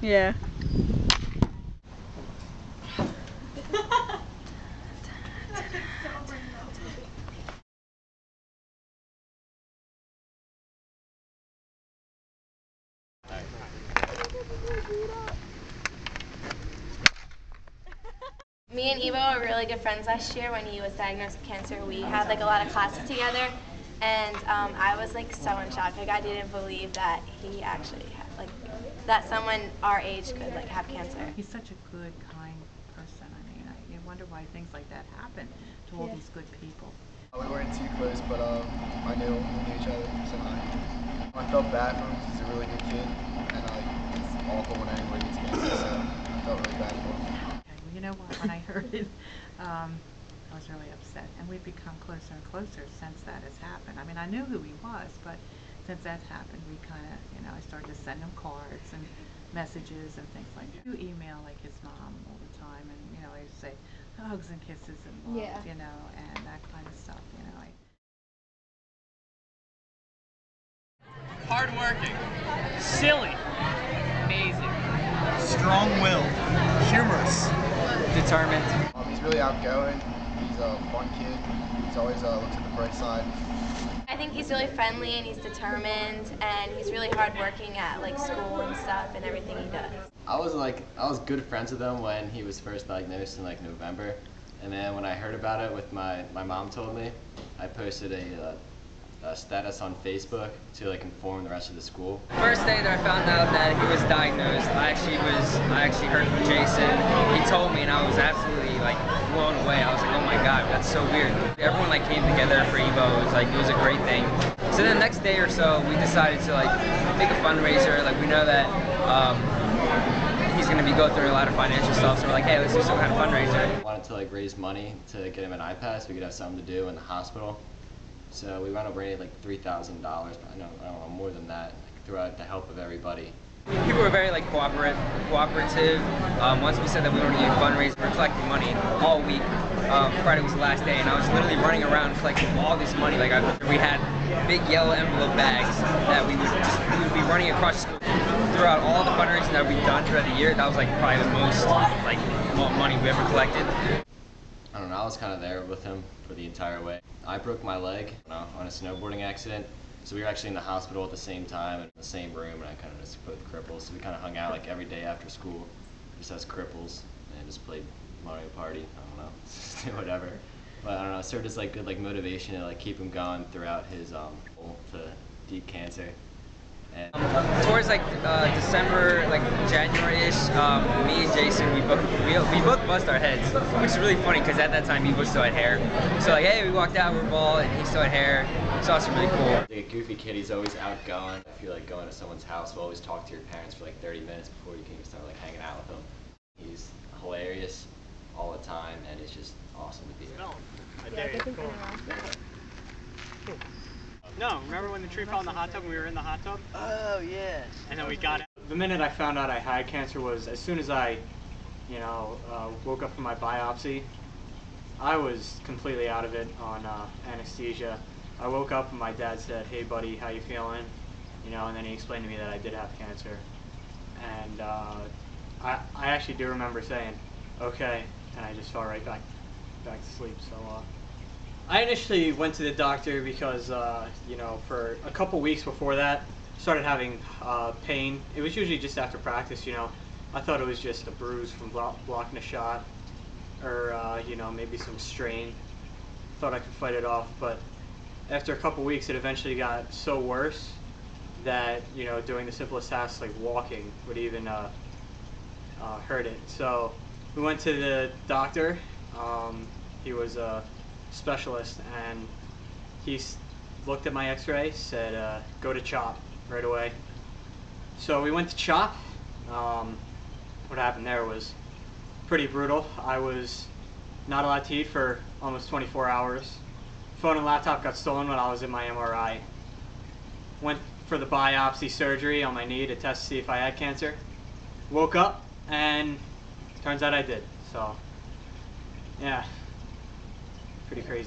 Yeah. Me and Evo were really good friends last year when he was diagnosed with cancer. We had like a lot of classes together, and I was like so in shock. Like I didn't believe that he actually had like that someone our age could like have cancer. He's such a good, kind person. I mean, you wonder why things like that happen to all these good people. We weren't too close, but I knew each other, so I felt bad for him. He's a really good kid, and it's awful when anybody gets cancer, so I felt really bad for him. Okay, well, you know what? When I heard it, I was really upset, and we've become closer and closer since that has happened. I mean, I knew who he was, but since that's happened, we kind of, I started to send him cards and messages and things like that. You email like his mom all the time, and I just say hugs and kisses and love, and that kind of stuff, Hardworking, silly, amazing, strong-willed, humorous, determined. He's really outgoing. He's a fun kid. He's always looks at the bright side. I think he's really friendly and he's determined and he's really hardworking at like school and stuff and everything he does. I was good friends with him when he was first diagnosed in like November, and then when I heard about it, with my mom told me, I posted a status on Facebook to like inform the rest of the school. First day that I found out that he was diagnosed, I actually heard from Jason. He told me, and I was absolutely like blown away. I was like, oh my God, that's so weird. Everyone like came together for Evo. It was a great thing. So then the next day or so, we decided to like make a fundraiser. Like we know that he's going to be going through a lot of financial stuff, so we're like, hey, let's do some kind of fundraiser. I wanted to like raise money to get him an iPad so we could have something to do in the hospital. So we wound up raising like $3,000, I don't know, more than that, like, throughout the help of everybody. People were very like cooperative. Once we said that we were going to fundraise, we were collecting money all week. Friday was the last day, and I was literally running around collecting all this money. Like we had big yellow envelope bags that we would be running across the school. Throughout all the fundraising that we've done throughout the year, that was like probably the most like money we ever collected. I don't know, I was kind of there with him for the entire way. I broke my leg on a snowboarding accident, so we were actually in the hospital at the same time, in the same room, and I kind of just both cripples. So we kind of hung out like every day after school, just as cripples, and just played Mario Party, I don't know, just whatever. But I don't know, it served as like good like motivation to like keep him going throughout his to deep cancer. And towards like December, like January-ish, me and Jason, we both bust our heads, which is really funny because at that time he still had hair. So like, hey, we walked out, we're bald, and he still had hair. It's also really cool. Like a goofy kid, he's always outgoing. I feel like going to someone's house, we'll always talk to your parents for like 30 minutes before you can even start like hanging out with them. He's hilarious all the time, and it's just awesome to be here. No, remember when the tree fell in the hot tub and we were in the hot tub? Oh, yeah. And then we got out. The minute I found out I had cancer was as soon as I, woke up from my biopsy, I was completely out of it on anesthesia. I woke up and my dad said, hey buddy, how you feeling? And then he explained to me that I did have cancer. And I actually do remember saying, okay, and I just fell right back to sleep. So I initially went to the doctor because, for a couple weeks before that, started having pain. It was usually just after practice, I thought it was just a bruise from blocking a shot, or, maybe some strain. Thought I could fight it off, but after a couple weeks, it eventually got so worse that, doing the simplest tasks like walking would even hurt it. So we went to the doctor. He was a specialist, and he looked at my x-ray, said go to CHOP right away. So we went to CHOP. What happened there was pretty brutal. I was not allowed to eat for almost 24 hours. Phone and laptop got stolen when I was in my MRI. Went for the biopsy surgery on my knee to test to see if I had cancer. Woke up and turns out I did. So yeah, pretty crazy.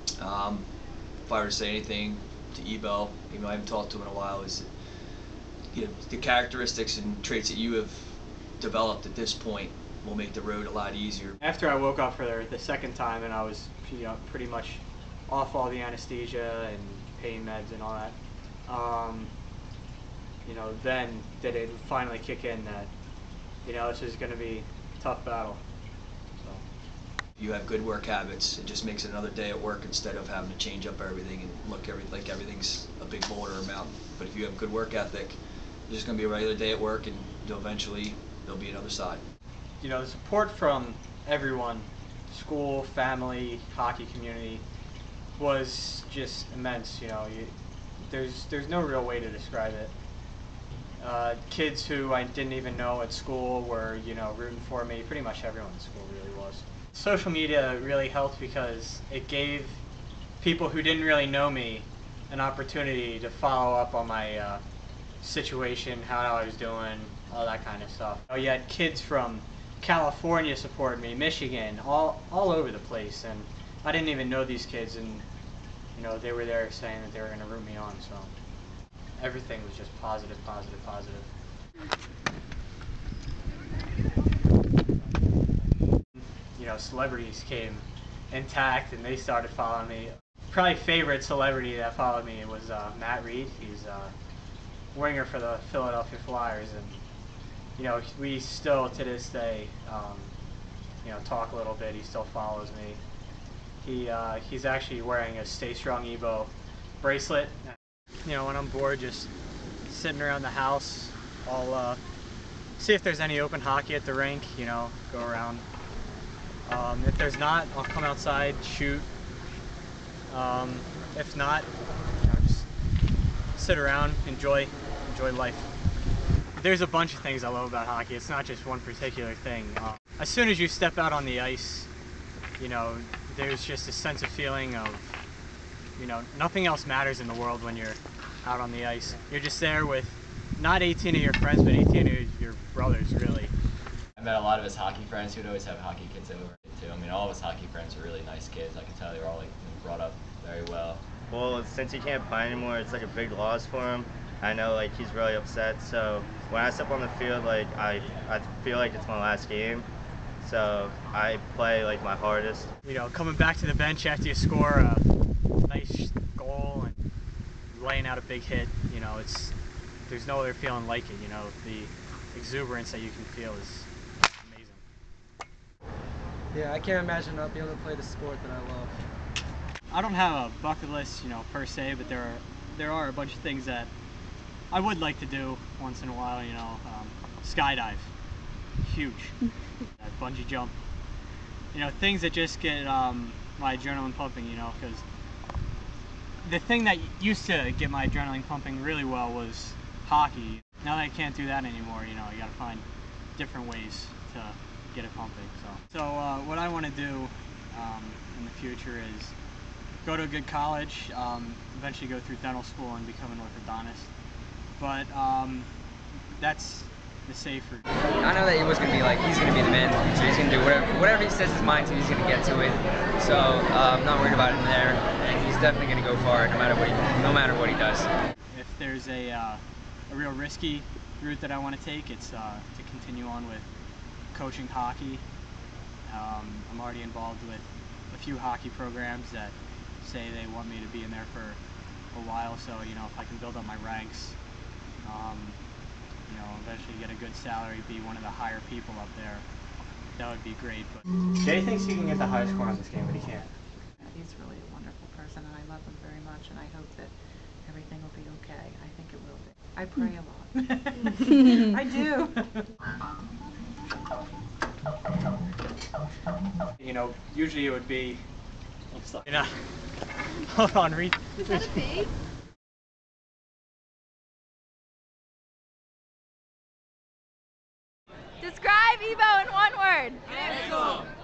If I were to say anything to Evo, even though I haven't talked to him in a while, is the characteristics and traits that you have developed at this point will make the road a lot easier. After I woke up for the second time and I was pretty much off all the anesthesia and pain meds and all that, then did it finally kick in that this is going to be a tough battle. So. If you have good work habits, it just makes it another day at work instead of having to change up everything and look like everything's a big boulder or mountain. But if you have good work ethic, it's just going to be a regular day at work, and eventually there'll be another side. The support from everyone, school, family, hockey community, was just immense. There's no real way to describe it. Kids who I didn't even know at school were, rooting for me. Pretty much everyone in school really was. Social media really helped because it gave people who didn't really know me an opportunity to follow up on my situation, how I was doing, all that kind of stuff. You had kids from California support me, Michigan, all over the place, and I didn't even know these kids, and they were there saying that they were going to root me on, so everything was just positive, positive, positive. Celebrities came intact and they started following me. Probably favorite celebrity that followed me was Matt Reed. He's a winger for the Philadelphia Flyers, and we still to this day talk a little bit. He still follows me. He's actually wearing a Stay Strong Evo bracelet. When I'm bored, just sitting around the house, I'll see if there's any open hockey at the rink, go around. If there's not, I'll come outside, shoot. If not, just sit around, enjoy life. There's a bunch of things I love about hockey. It's not just one particular thing. As soon as you step out on the ice, there's just a sense of feeling of, nothing else matters in the world when you're out on the ice. You're just there with not 18 of your friends, but 18 of your brothers, really. I met a lot of his hockey friends who'd always have hockey kids over too. I mean, all of his hockey friends were really nice kids. I can tell they were all brought up very well. Well, since he can't play anymore, it's like a big loss for him. I know he's really upset. So when I step on the field, I feel like it's my last game. So I play my hardest. Coming back to the bench after you score a nice goal and laying out a big hit, there's no other feeling like it. The exuberance that you can feel is amazing. Yeah, I can't imagine not being able to play the sport that I love. I don't have a bucket list, per se, but there are a bunch of things that I would like to do once in a while. Skydive, huge. Bungee jump, things that just get my adrenaline pumping. Because the thing that used to get my adrenaline pumping really well was hockey. Now that I can't do that anymore, you got to find different ways to get it pumping. So what I want to do in the future is go to a good college, eventually go through dental school and become an orthodontist. But that's the safer. I know that he was going to be he's going to be the man in the future. He's going to do whatever he sets his mind to, he's going to get to it. So I'm not worried about him there, and he's definitely going to go far no matter what he does. If there's a real risky route that I want to take, it's to continue on with coaching hockey. I'm already involved with a few hockey programs that say they want me to be in there for a while, so if I can build up my ranks, eventually get a good salary, be one of the higher people up there, that would be great. But Jay thinks he can get the highest score on this game, but he can't. He's really a wonderful person, and I love him very much, and I hope that everything will be okay. I think it will be. I pray a lot. I do. Usually it would be, hold on, read. Is that a pig? Describe Evo in one word. Cancel.